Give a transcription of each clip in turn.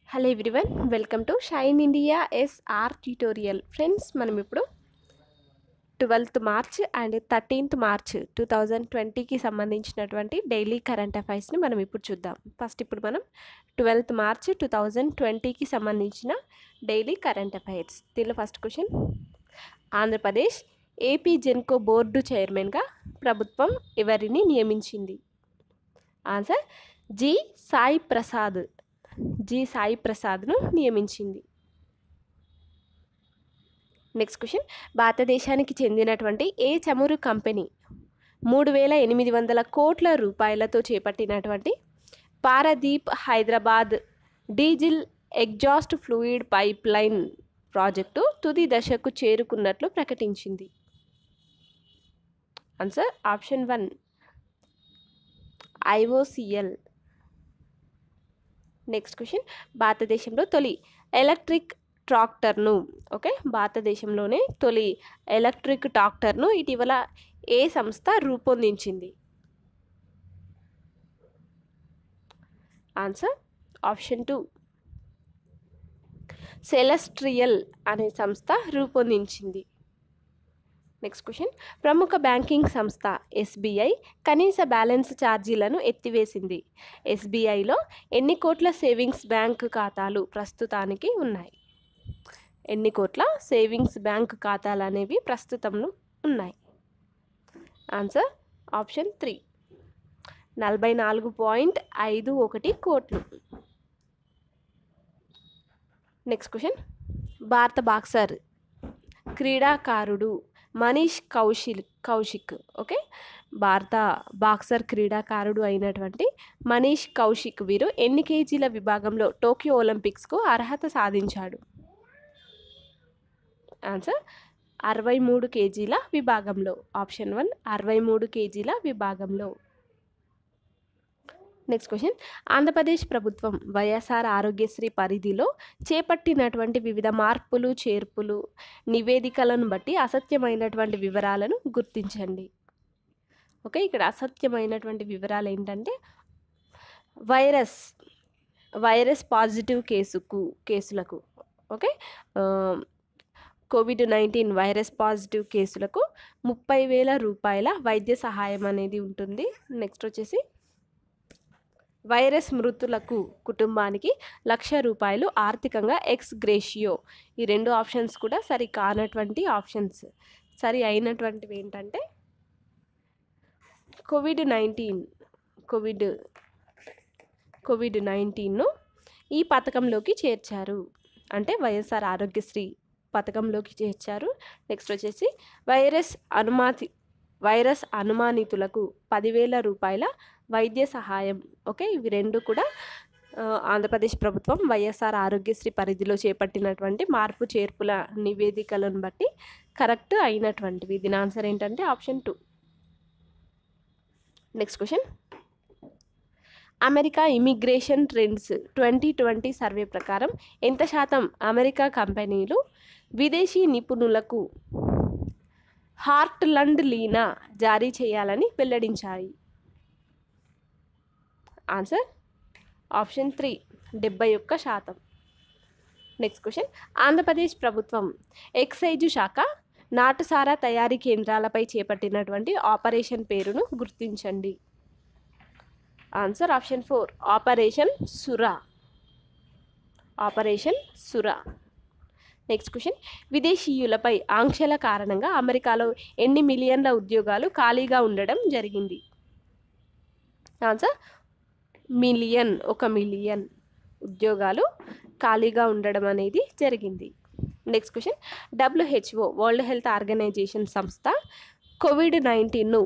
Hello everyone, welcome to shine India SR tutorial. Friends, మనం ఇప్పుడు 12th March and 13th March 2020కి సంబంధించినటువంటి daily current అఫైర్స్ని మనం ఇప్పుడు చూద్దాం. ఇప్పుడు మనం 12th మార్చ్ 2020కి సంబంధించిన డైలీ కరెంట్ అఫైర్స్. దీనిలో first question, Andhra Pradesh AP Genco board చైర్మన్గా ప్రభుత్వం ఎవరిని నియమించింది? ఆన్సర్ జి సాయి ప్రసాద్ను నియమించింది. నెక్స్ట్ క్వశ్చన్, భారతదేశానికి చెందినటువంటి ఏ చమురు కంపెనీ 3800 కోట్ల రూపాయలతో చేపట్టినటువంటి Paradip Hyderabad diesel exhaust fluid pipe line project తుది దశకు చేరుకున్నట్లు ప్రకటించింది? Answer option 1 IOCL. Next question, భారతదేశంలో తొలి ఎలక్ట్రిక్ ట్రాక్టర్ను భారతదేశంలోనే తొలి ఎలక్ట్రిక్ ట్రాక్టర్ను ఇటీవల ఏ సంస్థ రూపొందించింది? ఆన్సర్ ఆప్షన్ 2 సెలెస్ట్రియల్ అనే సంస్థ రూపొందించింది. నెక్స్ట్ క్వశ్చన్, ప్రముఖ బ్యాంకింగ్ సంస్థ SBI కనీస బ్యాలెన్స్ ఛార్జీలను ఎత్తివేసింది. SBIలో ఎన్ని కోట్ల సేవింగ్స్ బ్యాంక్ ఖాతాలు ప్రస్తుతానికి ఉన్నాయి? ఎన్ని కోట్ల సేవింగ్స్ బ్యాంక్ ఖాతాలు అనేవి ప్రస్తుతంలో ఉన్నాయి? ఆన్సర్ ఆప్షన్ 3 44.51 కోట్లు. నెక్స్ట్ క్వశ్చన్, భారత బాక్సర్ క్రీడాకారుడు మనీష్ కౌశిక్ భారత బాక్సర్ క్రీడాకారుడు అయినటువంటి మనీష్ కౌశిక్ వీరు ఎన్ని కేజీల విభాగంలో టోక్యో ఒలింపిక్స్కు అర్హత సాధించాడు? ఆన్సర్ 63 కేజీల విభాగంలో. ఆప్షన్ 1 63 కేజీల విభాగంలో. నెక్స్ట్ క్వశ్చన్, ఆంధ్రప్రదేశ్ ప్రభుత్వం వైఎస్ఆర్ ఆరోగ్యశ్రీ పరిధిలో చేపట్టినటువంటి వివిధ మార్పులు చేర్పులు నివేదికలను బట్టి అసత్యమైనటువంటి వివరాలను గుర్తించండి. ఇక్కడ అసత్యమైనటువంటి వివరాలు ఏంటంటే, వైరస్ పాజిటివ్ కేసులకు COVID-19 వైరస్ పాజిటివ్ కేసులకు 30,000 రూపాయల వైద్య సహాయం అనేది ఉంటుంది. నెక్స్ట్ వచ్చేసి వైరస్ మృతులకు కుటుంబానికి 1,00,000 రూపాయలు ఆర్థికంగా ఎక్స్ గ్రేషియో. ఈ రెండు ఆప్షన్స్ కూడా సరి కానటువంటి ఆప్షన్స్. సరి అయినటువంటివి ఏంటంటే కోవిడ్-19ను ఈ పథకంలోకి చేర్చారు, అంటే వైఎస్ఆర్ ఆరోగ్యశ్రీ పథకంలోకి చేర్చారు. నెక్స్ట్ వచ్చేసి వైరస్ అనుమానితులకు 10,000 రూపాయల వైద్య సహాయం. ఇవి రెండు కూడా ఆంధ్రప్రదేశ్ ప్రభుత్వం వైఎస్ఆర్ ఆరోగ్యశ్రీ పరిధిలో చేపట్టినటువంటి మార్పు చేర్పుల నివేదికలను బట్టి కరెక్ట్ అయినటువంటివి. దీని ఆన్సర్ ఏంటంటే option 2. Next question, America immigration trends 2020 survey ప్రకారం ఎంత శాతం అమెరికా కంపెనీలు విదేశీ నిపుణులకు హార్ట్లాండ్ లీనా జారీ చేయాలని వెల్లడించాయి? Answer option 3 71%. Next question, Andhra Pradesh ప్రభుత్వం ఎక్సైజు శాఖ నాటుసారా తయారీ కేంద్రాలపై చేపట్టినటువంటి ఆపరేషన్ పేరును గుర్తించండి? ఆన్సర్ ఆప్షన్ 4 ఆపరేషన్ సురా. నెక్స్ట్ క్వశ్చన్, విదేశీయులపై ఆంక్షల కారణంగా అమెరికాలో ఎన్ని మిలియన్ల ఉద్యోగాలు ఖాళీగా ఉండడం జరిగింది? ఆన్సర్ 1 మిలియన్ ఉద్యోగాలు ఖాళీగా ఉండడం అనేది జరిగింది. Next question, WHO world health organization సంస్థ కోవిడ్-19ను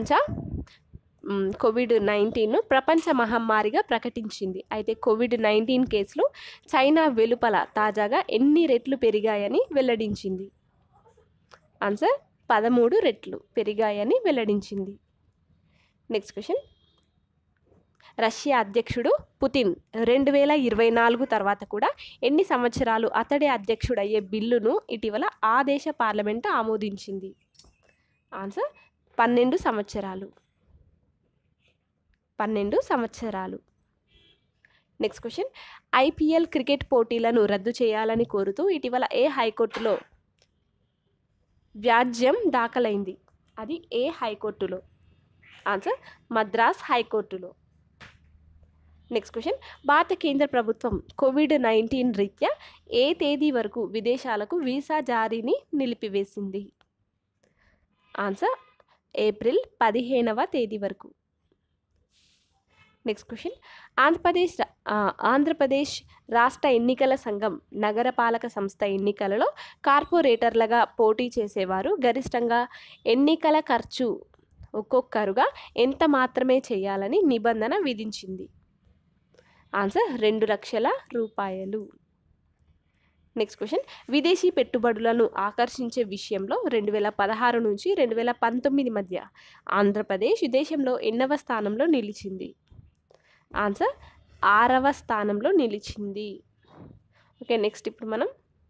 ప్రపంచ మహమ్మారిగా ప్రకటించింది. అయితే కోవిడ్-19 కేసులు చైనా వెలుపల తాజాగా ఎన్ని రెట్లు పెరిగాయని వెల్లడించింది? ఆన్సర్ 13 రెట్లు పెరిగాయని వెల్లడించింది. నెక్స్ట్ క్వశ్చన్, రష్యా అధ్యక్షుడు పుతిన్ 2024 తర్వాత కూడా ఎన్ని సంవత్సరాలు అతడే అధ్యక్షుడయ్యే బిల్లును ఇటీవల ఆ దేశ పార్లమెంటు ఆమోదించింది? ఆన్సర్ 12 సంవత్సరాలు. నెక్స్ట్ క్వశ్చన్, ఐపీఎల్ క్రికెట్ పోటీలను రద్దు చేయాలని కోరుతూ ఇటీవల ఏ హైకోర్టులో వ్యాజ్యం దాఖలైంది? అది ఏ హైకోర్టులో? ఆన్సర్ మద్రాస్ హైకోర్టులో. నెక్స్ట్ క్వశ్చన్, భారత కేంద్ర ప్రభుత్వం కోవిడ్-19 రీత్యా ఏ తేదీ వరకు విదేశాలకు వీసా జారీని నిలిపివేసింది? ఆన్సర్ ఏప్రిల్ 15వ తేదీ వరకు. నెక్స్ట్ క్వశ్చన్, ఆంధ్రప్రదేశ్ రాష్ట్ర ఎన్నికల సంఘం నగరపాలక సంస్థ ఎన్నికలలో కార్పొరేటర్లుగా పోటీ చేసేవారు గరిష్టంగా ఎన్నికల ఖర్చు ఒక్కొక్కరుగా ఎంత మాత్రమే చేయాలని నిబంధన విధించింది? ఆన్సర్ 2 లక్షల రూపాయలు. నెక్స్ట్ క్వశ్చన్, విదేశీ పెట్టుబడులను ఆకర్షించే విషయంలో 2016 నుంచి 2019 మధ్య ఆంధ్రప్రదేశ్ దేశంలో ఎన్నవ స్థానంలో నిలిచింది? ఆన్సర్ 6వ స్థానంలో నిలిచింది. ఓకే, నెక్స్ట్ ఇప్పుడు మనం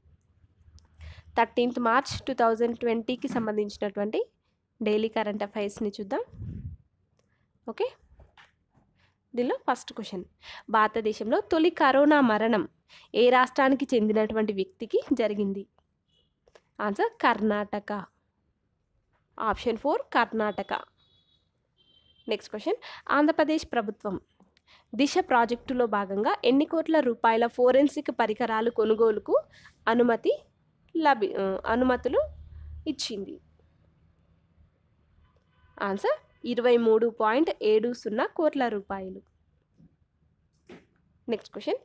13th మార్చ్ 2020కి సంబంధించినటువంటి డైలీ కరెంట్ అఫైర్స్ని చూద్దాం. ఓకే, దీనిలో ఫస్ట్ క్వశ్చన్, భారతదేశంలో తొలి కరోనా మరణం ఏ రాష్ట్రానికి చెందినటువంటి వ్యక్తికి జరిగింది? Answer Karnataka. Option 4 Karnataka. Next question, Andhra Pradesh ప్రభుత్వం దిశ ప్రాజెక్టులో భాగంగా ఎన్ని కోట్ల రూపాయల ఫోరెన్సిక్ పరికరాలు కొనుగోలుకు అనుమతులు ఇచ్చింది? ఆన్సర్ 23.70 కోట్ల రూపాయలు. నెక్స్ట్ క్వశ్చన్,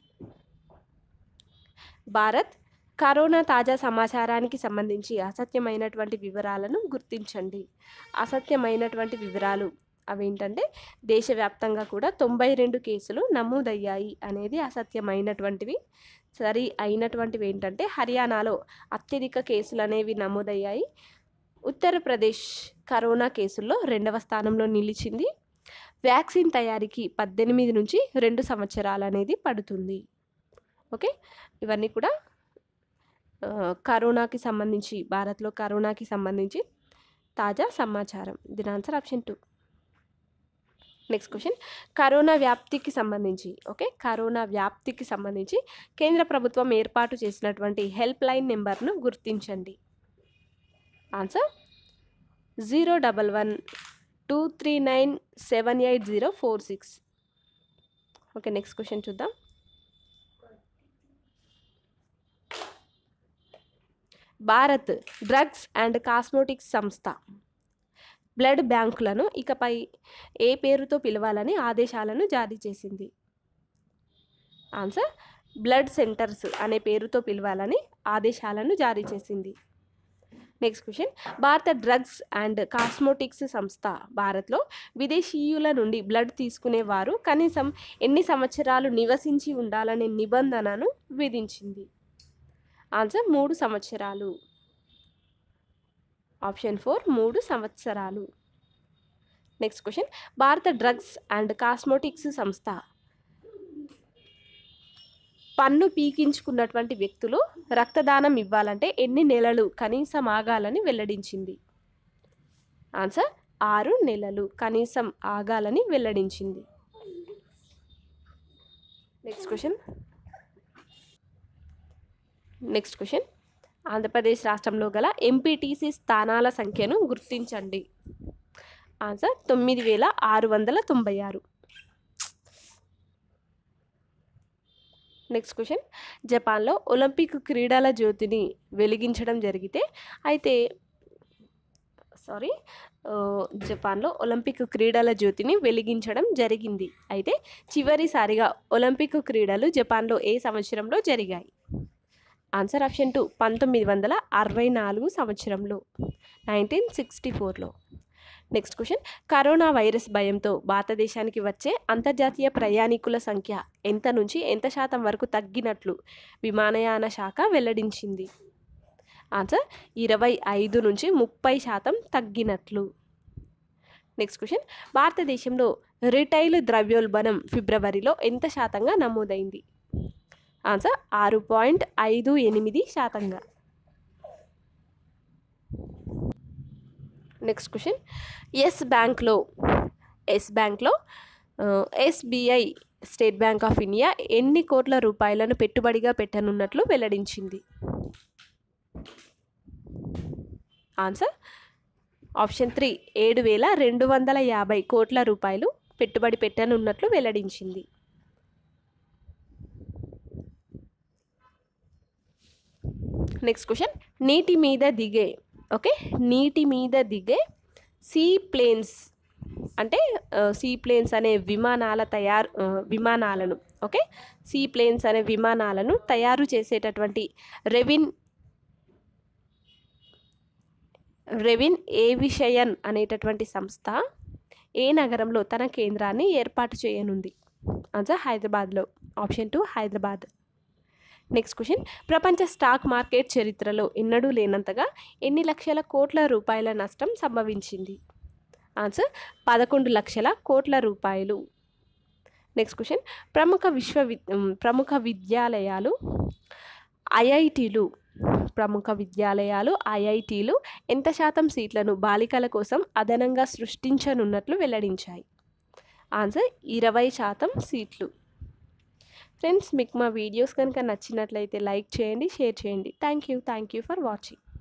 భారత్ కరోనా తాజా సమాచారానికి సంబంధించి అసత్యమైనటువంటి వివరాలను గుర్తించండి. అసత్యమైనటువంటి వివరాలు అవేంటంటే దేశవ్యాప్తంగా కూడా 92 కేసులు నమోదయ్యాయి అనేది అసత్యమైనటువంటివి. సరి అయినటువంటివి ఏంటంటే హర్యానాలో అత్యధిక కేసులు అనేవి నమోదయ్యాయి. ఉత్తరప్రదేశ్ కరోనా కేసుల్లో 2వ స్థానంలో నిలిచింది. వ్యాక్సిన్ తయారీకి 18 నుంచి 2 సంవత్సరాలు అనేది పడుతుంది. ఓకే, ఇవన్నీ కూడా కరోనాకి సంబంధించి, భారత్లో కరోనాకి సంబంధించి తాజా సమాచారం. దీని answer option 2. Next question, corona వ్యాప్తికి సంబంధించి కేంద్ర ప్రభుత్వం ఏర్పాటు చేసినటువంటి హెల్ప్ లైన్ నెంబర్ను గుర్తించండి. ఆన్సర్ 011-239-78046. ఓకే, నెక్స్ట్ క్వశ్చన్ చూద్దాం. భారత్ డ్రగ్స్ అండ్ కాస్మోటిక్స్ సంస్థ బ్లడ్ బ్యాంకులను ఇకపై ఏ పేరుతో పిలవాలని ఆదేశాలను జారీ చేసింది? ఆన్సర్ బ్లడ్ సెంటర్స్ అనే పేరుతో పిలవాలని ఆదేశాలను జారీ చేసింది. నెక్స్ట్ క్వశ్చన్, భారత డ్రగ్స్ అండ్ కాస్మోటిక్స్ సంస్థ భారత్లో విదేశీయుల నుండి బ్లడ్ తీసుకునేవారు కనీసం ఎన్ని సంవత్సరాలు నివసించి ఉండాలనే నిబంధనను విధించింది? ఆన్సర్ 3 సంవత్సరాలు. ఆప్షన్ 4 3 సంవత్సరాలు. నెక్స్ట్ క్వశ్చన్, భారత డ్రగ్స్ అండ్ కాస్మోటిక్స్ సంస్థ పన్ను పీకించుకున్నటువంటి వ్యక్తులు రక్తదానం ఇవ్వాలంటే ఎన్ని నెలలు కనీసం ఆగాలని వెల్లడించింది? ఆన్సర్ 6 నెలలు కనీసం ఆగాలని వెల్లడించింది. నెక్స్ట్ క్వశ్చన్, ఆంధ్రప్రదేశ్ రాష్ట్రంలో గల ఎంపీటీసీ స్థానాల సంఖ్యను గుర్తించండి. ఆన్సర్ 9696. నెక్స్ట్ క్వశ్చన్, జపాన్లో ఒలింపిక్ క్రీడల జ్యోతిని వెలిగించడం జరిగితే జపాన్లో ఒలింపిక్ క్రీడల జ్యోతిని వెలిగించడం జరిగింది. అయితే చివరిసారిగా ఒలింపిక్ క్రీడలు జపాన్లో ఏ సంవత్సరంలో జరిగాయి? ఆన్సర్ ఆప్షన్ 2 1964 సంవత్సరంలో, 1964లో. నెక్స్ట్ క్వశ్చన్, కరోనా వైరస్ భయంతో భారతదేశానికి వచ్చే అంతర్జాతీయ ప్రయాణికుల సంఖ్య ఎంత నుంచి ఎంత శాతం వరకు తగ్గినట్లు విమానయాన శాఖ వెల్లడించింది? ఆన్సర్ 25 నుంచి 30% తగ్గినట్లు. నెక్స్ట్ క్వశ్చన్, భారతదేశంలో రిటైల్ ద్రవ్యోల్బణం ఫిబ్రవరిలో ఎంత శాతంగా నమోదైంది? ఆన్సర్ 6.58%. నెక్స్ట్ క్వశ్చన్, ఎస్ బ్యాంక్లో SBI State Bank of India ఎన్ని కోట్ల రూపాయలను పెట్టుబడిగా పెట్టనున్నట్లు వెల్లడించింది? ఆన్సర్ ఆప్షన్ 3 7,250 కోట్ల రూపాయలు పెట్టుబడి పెట్టనున్నట్లు వెల్లడించింది. నెక్స్ట్ క్వశ్చన్, నీటి మీద దిగే నీటి మీద దిగే సీ ప్లేన్స్ అంటే సీ ప్లేన్స్ అనే విమానాలను సీ ప్లేన్స్ అనే విమానాలను తయారు చేసేటటువంటి రెవిన్ ఏవియేషన్ అనేటటువంటి సంస్థ ఏ నగరంలో తన కేంద్రాన్ని ఏర్పాటు చేయనుంది? ఆన్సర్ హైదరాబాద్లో. ఆప్షన్ 2 హైదరాబాద్. నెక్స్ట్ క్వశ్చన్, ప్రపంచ స్టాక్ మార్కెట్ చరిత్రలో ఎన్నడూ లేనంతగా ఎన్ని లక్షల కోట్ల రూపాయల నష్టం సంభవించింది? ఆన్సర్ 11 లక్షల కోట్ల రూపాయలు. నెక్స్ట్ క్వశ్చన్, ప్రముఖ విద్యాలయాలు ఐఐటీలు ఎంత శాతం సీట్లను బాలికల కోసం అదనంగా సృష్టించనున్నట్లు వెల్లడించాయి? ఆన్సర్ 20% సీట్లు. ఫ్రెండ్స్, మీకు మా వీడియోస్ కనుక నచ్చినట్లయితే లైక్ చేయండి, షేర్ చేయండి. Thank you for watching.